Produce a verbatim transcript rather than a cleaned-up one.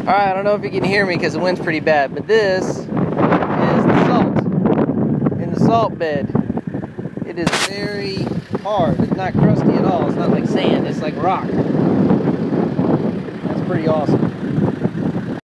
Alright, I don't know if you can hear me because the wind's pretty bad, but this is the salt in the salt bed. It is very hard. It's not crusty at all. It's not like sand. It's like rock. That's pretty awesome.